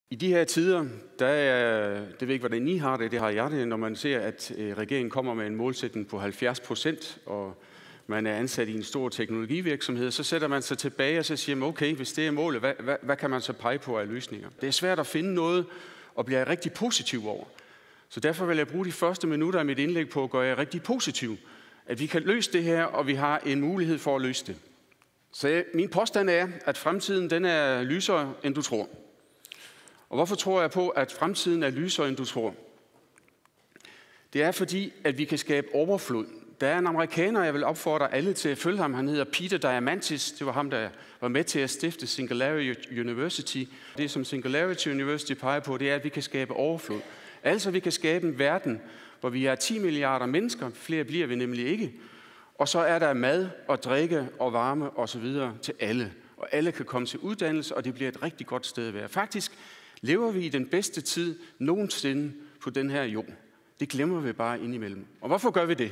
I de her tider, det ved ikke, hvordan I har det har jeg det, når man ser, at regeringen kommer med en målsætning på 70%, og man er ansat i en stor teknologivirksomhed, så sætter man sig tilbage og så siger, okay, hvis det er målet, hvad kan man så pege på af løsninger? Det er svært at finde noget og blive rigtig positiv over. Så derfor vil jeg bruge de første minutter af mit indlæg på at gøre jer rigtig positiv. At vi kan løse det her, og vi har en mulighed for at løse det. Så min påstand er, at fremtiden den er lysere, end du tror. Og hvorfor tror jeg på, at fremtiden er lysere, end du tror? Det er fordi, at vi kan skabe overflod. Der er en amerikaner, jeg vil opfordre alle til at følge ham. Han hedder Peter Diamandis. Det var ham, der var med til at stifte Singularity University. Det, som Singularity University peger på, det er, at vi kan skabe overflod. Altså, vi kan skabe en verden, hvor vi er 10 milliarder mennesker. Flere bliver vi nemlig ikke. Og så er der mad og drikke og varme osv. til alle. Og alle kan komme til uddannelse, og det bliver et rigtig godt sted at være. Faktisk lever vi i den bedste tid nogensinde på den her jord. Det glemmer vi bare indimellem. Og hvorfor gør vi det?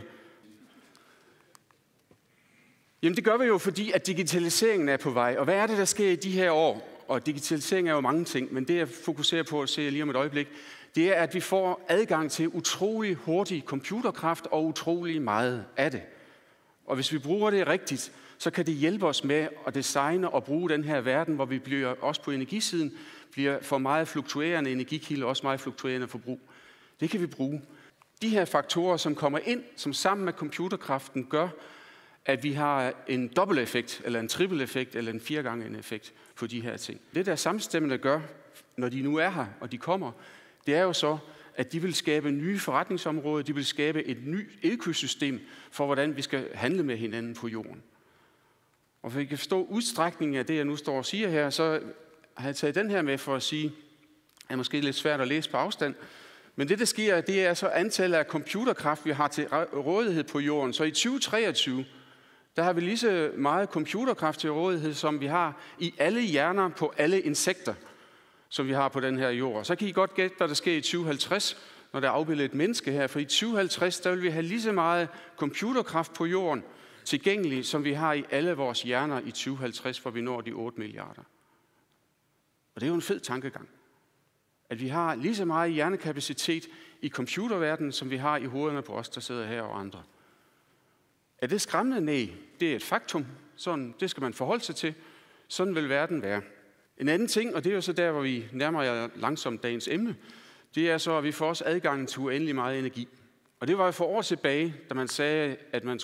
Jamen det gør vi jo, fordi at digitaliseringen er på vej. Og hvad er det, der sker i de her år? Og digitalisering er jo mange ting, men det jeg fokuserer på at se lige om et øjeblik, det er, at vi får adgang til utrolig hurtig computerkraft og utrolig meget af det. Og hvis vi bruger det rigtigt, så kan det hjælpe os med at designe og bruge den her verden, hvor vi bliver også på energisiden, bliver for meget fluktuerende energikilder, også meget fluktuerende forbrug. Det kan vi bruge. De her faktorer, som kommer ind, som sammen med computerkraften gør, at vi har en dobbelt-effekt, eller en trippel-effekt, eller en 4-gange-effekt på de her ting. Det der samstemmende gør, når de nu er her, og de kommer, det er jo så, at de vil skabe nye forretningsområder, de vil skabe et nyt økosystem for, hvordan vi skal handle med hinanden på jorden. Og for at I kan forstå udstrækningen af det, jeg nu står og siger her, så har jeg taget den her med for at sige, at det måske lidt svært at læse på afstand, men det, der sker, det er så antallet af computerkraft, vi har til rådighed på jorden. Så i 2023, der har vi lige så meget computerkraft til rådighed, som vi har i alle hjerner på alle insekter, som vi har på den her jord. Så kan I godt gætte, hvad der sker i 2050, når der er afbildet et menneske her. For i 2050, der vil vi have lige så meget computerkraft på jorden tilgængelig, som vi har i alle vores hjerner i 2050, hvor vi når de 8 milliarder. Og det er jo en fed tankegang. At vi har lige så meget hjernekapacitet i computerverdenen, som vi har i hovederne på os, der sidder her og andre. Er det skræmmende? Nej, det er et faktum. Sådan, det skal man forholde sig til. Sådan vil verden være. En anden ting, og det er jo så der, hvor vi nærmer jer langsomt dagens emne, det er så, at vi får også adgang til uendelig meget energi. Og det var jo for år tilbage, da man sagde,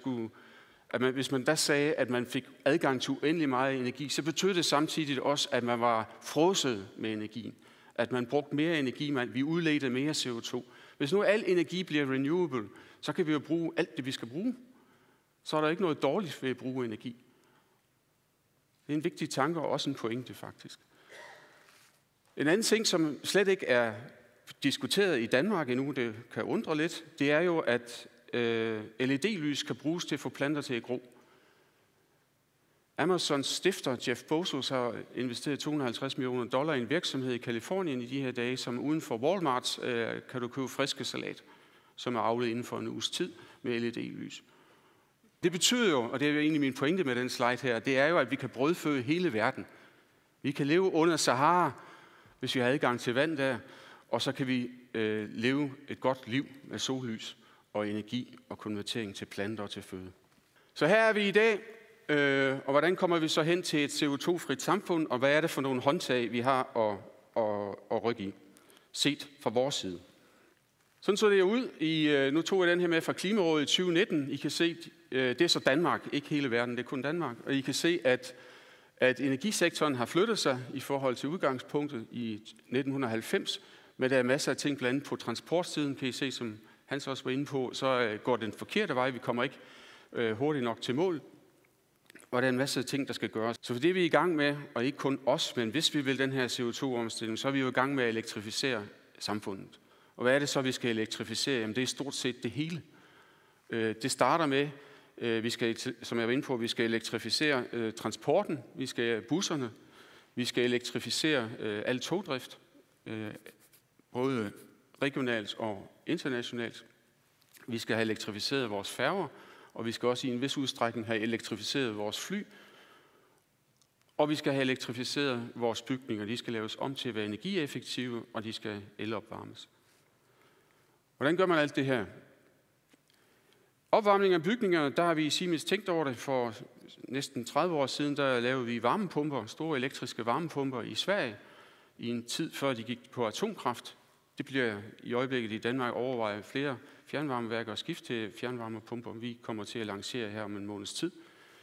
hvis man da sagde, at man fik adgang til uendelig meget energi, så betød det samtidig også, at man var frosset med energien. At man brugte mere energi, vi udledte mere CO2. Hvis nu al energi bliver renewable, så kan vi jo bruge alt det, vi skal bruge. Så er der ikke noget dårligt ved at bruge energi. Det er en vigtig tanke og også en pointe faktisk. En anden ting, som slet ikke er diskuteret i Danmark endnu, det kan undre lidt, det er jo, at LED-lys kan bruges til at få planter til at gro. Amazons stifter Jeff Bezos har investeret $250 millioner i en virksomhed i Kalifornien i de her dage, som uden for Walmart kan du købe friske salat, som er avlet inden for en uges tid med LED-lys. Det betyder jo, og det er jo egentlig min pointe med den slide her, det er jo, at vi kan brødføde hele verden. Vi kan leve under Sahara, hvis vi har adgang til vand der, og så kan vi leve et godt liv med sollys og energi og konvertering til planter og til føde. Så her er vi i dag, og hvordan kommer vi så hen til et CO2-frit samfund, og hvad er det for nogle håndtag, vi har at rykke i, set fra vores side. Sådan så det ud. Nu tog jeg den her med fra Klimarådet i 2019. I kan se, det er så Danmark, ikke hele verden, det er kun Danmark. Og I kan se, at energisektoren har flyttet sig i forhold til udgangspunktet i 1990, men der er masser af ting, blandt andet på transportsiden, kan I se, som Hans også var inde på, så går den forkerte vej. Vi kommer ikke hurtigt nok til mål. Og der er en masse ting, der skal gøres. Så for det vi er i gang med, og ikke kun os, men hvis vi vil den her CO2-omstilling, så er vi jo i gang med at elektrificere samfundet. Og hvad er det så, vi skal elektrificere? Jamen det er stort set det hele. Det starter med, som jeg var inde på, vi skal elektrificere transporten, vi skal busserne, vi skal elektrificere al togdrift, både regionalt og internationalt. Vi skal have elektrificeret vores færger, og vi skal også i en vis udstrækning have elektrificeret vores fly. Og vi skal have elektrificeret vores bygninger. De skal laves om til at være energieffektive, og de skal elopvarmes. Hvordan gør man alt det her? Opvarmning af bygninger, der har vi i Siemens tænkt over det. For næsten 30 år siden, der lavede vi varmepumper, store elektriske varmepumper i Sverige, i en tid før de gik på atomkraft. Det bliver i øjeblikket i Danmark overvejet flere fjernvarmeværker at skifte til fjernvarmepumper. Vi kommer til at lancere her om en måneds tid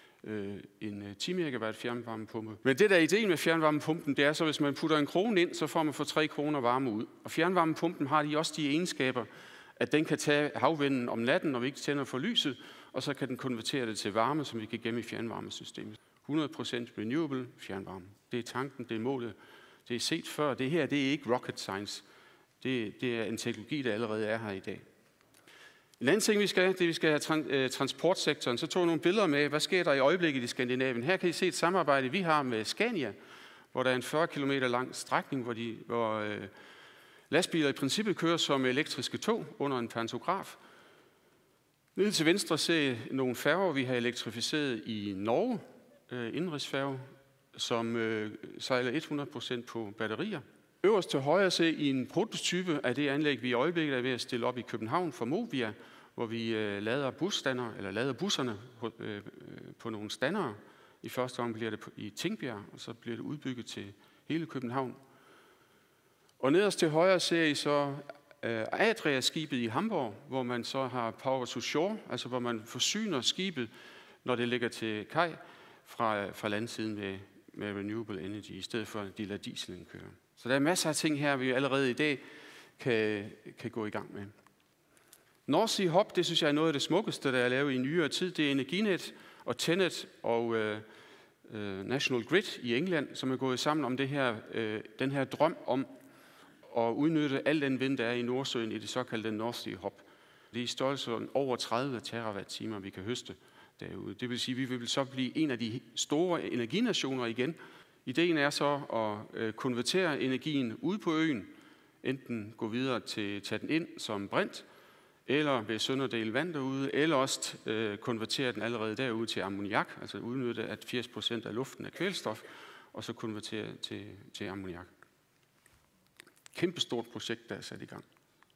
en 10 megawatt fjernvarmepumpe. Men det der er ideen med fjernvarmepumpen, det er så, hvis man putter en krone ind, så får man for 3 kroner varme ud. Og fjernvarmepumpen har også de egenskaber, at den kan tage havvinden om natten, når vi ikke tænder for lyset, og så kan den konvertere det til varme, som vi kan gemme i fjernvarmesystemet. 100% renewable fjernvarme. Det er tanken, det er målet. Det er set før. Det her, det er ikke rocket science. Det er en teknologi, der allerede er her i dag. En anden ting, vi skal have transportsektoren. Så tog jeg nogle billeder med, hvad sker der i øjeblikket i Skandinavien. Her kan I se et samarbejde, vi har med Scania, hvor der er en 40 km lang strækning, hvor lastbiler i princippet kører som elektriske tog under en pantograf. Nede til venstre ser I nogle færger, vi har elektrificeret i Norge, indenrigsfærge, som sejler 100% på batterier. Øverst til højre ser I en prototype af det anlæg, vi i øjeblikket er ved at stille op i København for Movia, hvor vi lader busserne på nogle standere. I første gang bliver det i Tingbjerg, og så bliver det udbygget til hele København. Og nederst til højre ser I så Adria-skibet i Hamburg, hvor man så har power to shore, altså hvor man forsyner skibet, når det ligger til kaj fra landsiden med renewable energy, i stedet for at de lader dieselen køre. Så der er masser af ting her, vi allerede i dag kan gå i gang med. North Sea Hub, det synes jeg er noget af det smukkeste, der er lavet i nyere tid. Det er Energinet og Tenet og National Grid i England, som er gået sammen om den her drøm om at udnytte al den vind, der er i Nordsøen i det såkaldte North Sea Hub. Det er i størrelsen over 30 terawatt-timer, vi kan høste derude. Det vil sige, at vi vil så blive en af de store energinationer igen. Ideen er så at konvertere energien ud på øen, enten gå videre til tage den ind som brint, eller ved sønderdele vand derude, eller også konvertere den allerede derude til ammoniak, altså udnytte, at 80% af luften er kvælstof, og så konvertere til ammoniak. Kæmpestort projekt, der er sat i gang.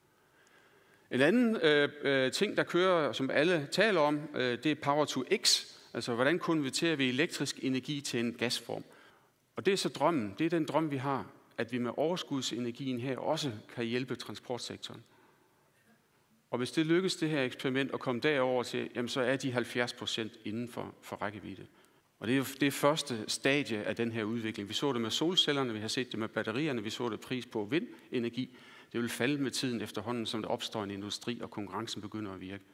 En anden ting, der kører, som alle taler om, det er Power to X, altså hvordan konverterer vi elektrisk energi til en gasform. Og det er så drømmen, det er den drøm, vi har, at vi med overskudsenergien her også kan hjælpe transportsektoren. Og hvis det lykkes, det her eksperiment, at komme derover til, jamen så er de 70% inden for rækkevidde. Og det er jo det første stadie af den her udvikling. Vi så det med solcellerne, vi har set det med batterierne, vi så det pris på vindenergi. Det vil falde med tiden efterhånden, som der opstår en industri, og konkurrencen begynder at virke.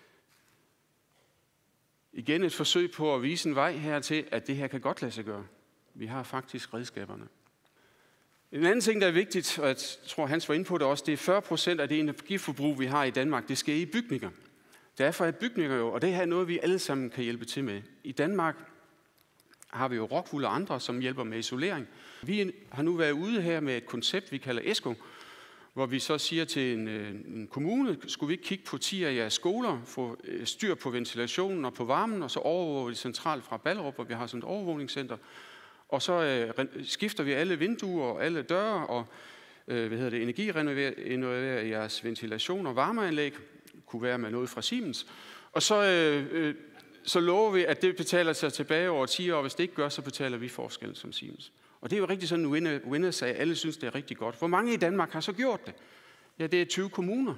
Igen et forsøg på at vise en vej hertil, at det her kan godt lade sig gøre. Vi har faktisk redskaberne. En anden ting, der er vigtigt, og jeg tror, Hans var inde på det også, det er 40% af det energiforbrug, vi har i Danmark, det sker i bygninger. Derfor er bygninger jo, og det her er noget, vi alle sammen kan hjælpe til med. I Danmark har vi jo Rockwool og andre, som hjælper med isolering. Vi har nu været ude her med et koncept, vi kalder ESCO, hvor vi så siger til en kommune, skulle vi ikke kigge på 10 af jeres skoler, få styr på ventilationen og på varmen, og så overvåger vi centralt fra Ballerup, hvor vi har sådan et overvågningscenter. Og så skifter vi alle vinduer og alle døre og energirenoverer jeres ventilation og varmeanlæg. Kunne være med noget fra Siemens. Og så lover vi, at det betaler sig tilbage over 10 år. Hvis det ikke gør, så betaler vi forskellen som Siemens. Og det er jo rigtig sådan en winner-sag. Alle synes, det er rigtig godt. Hvor mange i Danmark har så gjort det? Ja, det er 20 kommuner.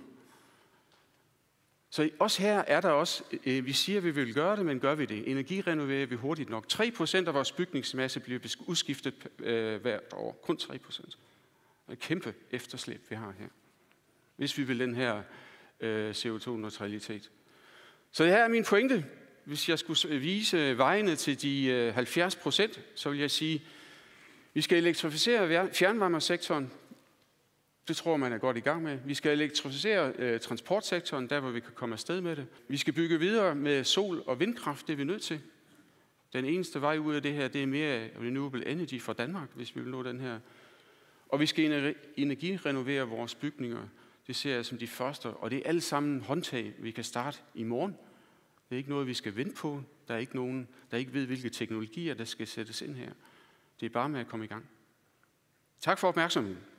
Så også her er der også, vi siger, at vi vil gøre det, men gør vi det? Energirenoverer vi hurtigt nok. 3% af vores bygningsmasse bliver udskiftet hvert år. Kun 3%. Det er et kæmpe efterslæb, vi har her. Hvis vi vil den her CO2-neutralitet. Så det her er min pointe. Hvis jeg skulle vise vejene til de 70%, så vil jeg sige, vi skal elektrificere fjernvarmesektoren. Det tror man er godt i gang med. Vi skal elektrificere transportsektoren, der hvor vi kan komme afsted med det. Vi skal bygge videre med sol- og vindkraft, det er vi nødt til. Den eneste vej ud af det her, det er mere renewable energy for Danmark, hvis vi vil nå den her. Og vi skal energirenovere vores bygninger. Det ser jeg som de første, og det er alle sammen håndtag, vi kan starte i morgen. Det er ikke noget, vi skal vente på. Der er ikke nogen, der ikke ved, hvilke teknologier, der skal sættes ind her. Det er bare med at komme i gang. Tak for opmærksomheden.